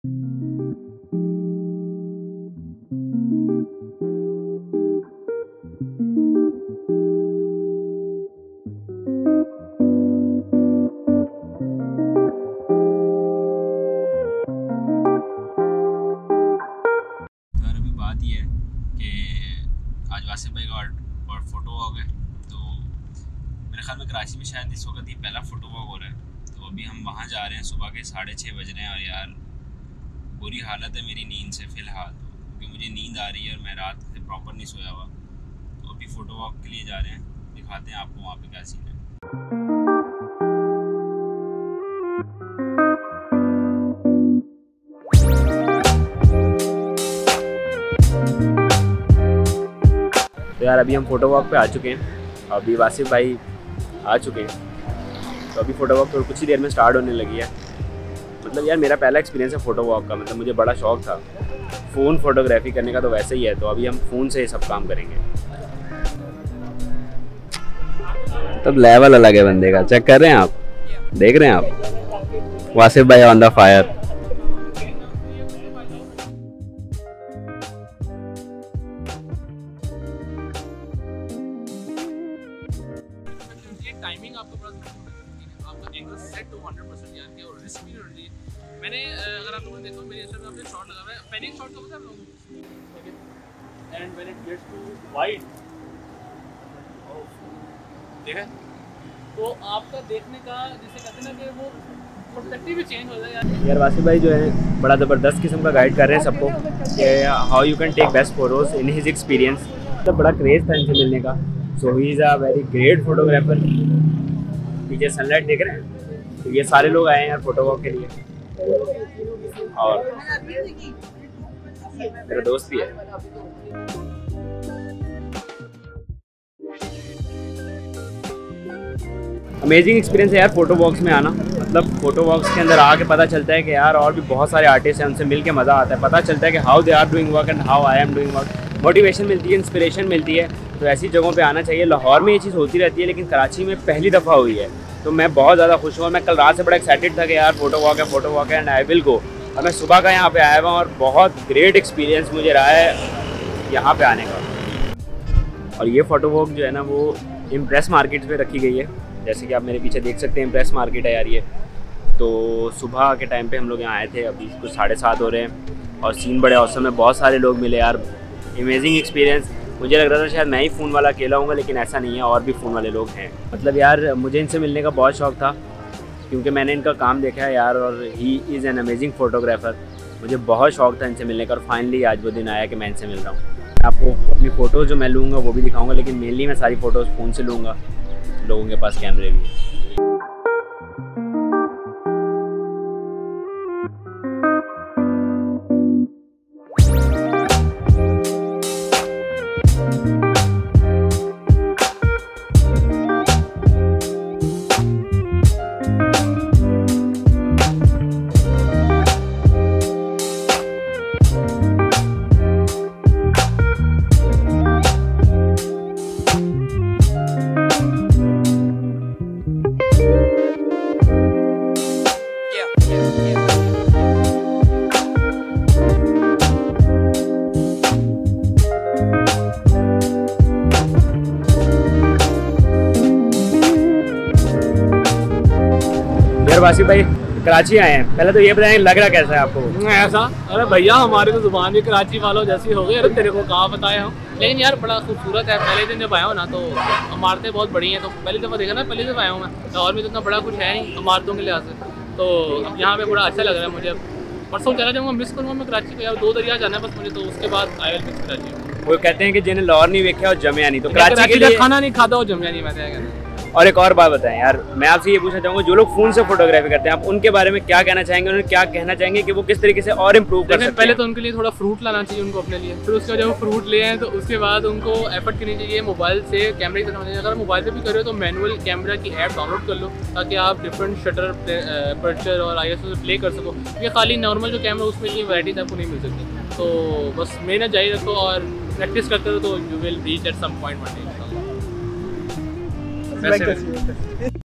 बात यह है कि आज वासिफ भाई का और फोटो वॉक है, तो मेरे ख्याल में कराची में शायद इस वक्त ये पहला फोटो वॉक हो रहा है। तो अभी हम वहाँ जा रहे हैं, सुबह के 6:30 बज रहे हैं और यार बुरी हालत है मेरी नींद से फ़िलहाल, क्योंकि मुझे नींद आ रही है और मैं रात से प्रॉपर नहीं सोया हुआ। तो अभी फ़ोटो वॉक के लिए जा रहे हैं, दिखाते हैं आपको वहाँ पे क्या सीन है। तो यार अभी हम फ़ोटो वॉक पे आ चुके हैं, अभी वासिफ भाई आ चुके हैं, तो अभी फ़ोटो वॉक तो कुछ ही देर में स्टार्ट होने लगी है। मतलब यार मेरा पहला एक्सपीरियंस है फ़ोटो वॉक का, मतलब मुझे बड़ा शौक़ था फ़ोन फोटोग्राफी करने का, तो वैसे ही है। तो अभी हम फ़ोन से ही सब काम करेंगे। तब लेवल अलग है बंदे का, चेक कर रहे हैं आप, देख रहे हैं आप वासिफ भाई ऑन द फायर। टाइमिंग आपके पास आपका एंगल सेट टू 100% यार, और रिस्क भी नहीं है। मैंने अगर आप लोगों ने देखो मेरे इंस्टाग्राम पे शॉट लगा हुआ है, पैनिक शॉट का पता है आप लोगों को, and when it gets too wide, ठीक है, तो आपका देखने का जैसे कहते हैं ना कि वो पर्सपेक्टिव भी चेंज हो जाए यार। वासिफ भाई जो है बड़ा ज़बरदस्त किस्म का गाइड कर रहे हैं सबको कि how you can take best photos in his experience. तो बड़ा क्रेज़ था इनसे मिलने का। So he is a very great photographer. पीछे सनलाइट देख रहे हैं, तो ये सारे लोग आए हैं यार फोटो वॉक के लिए, और मेरा दोस्त भी है। अमेजिंग एक्सपीरियंस है यार फ़ोटो वॉक्स में आना। मतलब फ़ोटो वॉक्स के अंदर आके पता चलता है कि यार और भी बहुत सारे आर्टिस्ट हैं, उनसे मिल के मज़ा आता है। पता चलता है कि how they are doing work and how I am doing work. Motivation मिलती है, इंस्पिरेशन मिलती है। तो ऐसी जगहों पे आना चाहिए। लाहौर में ये चीज़ होती रहती है, लेकिन कराची में पहली दफ़ा हुई है, तो मैं बहुत ज़्यादा खुश हूँ। और मैं कल रात से बड़ा एक्साइटेड था कि यार फ़ोटो वॉक है एंड आई विल गो। और मैं सुबह का यहाँ पे आया हुआ हूँ और बहुत ग्रेट एक्सपीरियंस मुझे रहा है यहाँ पे आने का। और ये फ़ोटो वॉक जो है ना वो इम्प्रेस मार्केट पे रखी गई है, जैसे कि आप मेरे पीछे देख सकते हैं। इम्प्रेस मार्केट है यार ये। तो सुबह के टाइम पे हम लोग यहाँ आए थे, अभी कुछ 7:30 हो रहे हैं और सीन बड़े औसम है। बहुत सारे लोग मिले यार, अमेजिंग एक्सपीरियंस। मुझे लग रहा था शायद मैं ही फ़ोन वाला अकेला हूँगा, लेकिन ऐसा नहीं है, और भी फ़ोन वाले लोग हैं। मतलब यार मुझे इनसे मिलने का बहुत शौक़ था, क्योंकि मैंने इनका काम देखा है यार, और he is an amazing photographer. मुझे बहुत शौक़ था इनसे मिलने का, और फाइनली आज वो दिन आया कि मैं इनसे मिल रहा हूँ। आपको अपनी फ़ोटोज़ जो मैं लूँगा वो भी दिखाऊँगा, लेकिन मेनली मैं सारी फ़ोटोज़ फ़ोन से लूँगा। लोगों के पास कैमरे भी हैं। वासिफ भाई कराची आए हैं, पहले तो ये बताएं लग रहा कैसा है आपको? ऐसा, अरे भैया हमारे तो जुबान भी कराची वालों जैसी हो गई। अरे तेरे को कहाँ बताया हूँ, लेकिन यार बड़ा खूबसूरत है। पहले दिन जब आया हूँ ना तो इमारतें बहुत बड़ी हैं, तो पहली दफ़ा देखा ना, पहली दफ़ा आया हूँ मैं। लाहौर में तो इतना बड़ा कुछ है नहीं इमारतों के लिहाज से, तो अब यहाँ पे बड़ा अच्छा लग रहा है मुझे। परसों चला जाऊँगा, मिस करूँगा मैं कराची को यार। 2 दरिया जाना है बस मुझे, तो उसके बाद आई विल मिस कराची। वो कहते हैं कि जिन्हें लाहौर नहीं देखा और जमिया नहीं, तो कराची के लिए खाना नहीं खाता और जमिया नहीं, मैं कहता। और एक और बात बताएं यार, मैं आपसे ये पूछना चाहूँगा, जो लोग फ़ोन से फोटोग्राफी करते हैं आप उनके बारे में क्या कहना चाहेंगे? उन्हें क्या कहना चाहेंगे कि वो किस तरीके से और इम्प्रूव कर सकते हैं? पहले तो उनके लिए थोड़ा फ्रूट लाना चाहिए उनको अपने लिए, फिर उसके बाद जब वो फ्रूट ले आए तो उसके बाद उनको एफर्ट करनी चाहिए मोबाइल से कैमरे की तरफ चाहिए। अगर मोबाइल पे भी कर रहे हो तो मैनुअल कैमरा की ऐप डाउनलोड कर लो, ताकि आप डिफरेंट शटर, अपर्चर और ISO से प्ले कर सको। ये खाली नॉर्मल जो कैमरा उसमें इतनी वैराइटीज आपको नहीं मिल सकती। तो बस मेहनत जारी रखो और प्रैक्टिस करते रहो, तो you will reach at some point one day.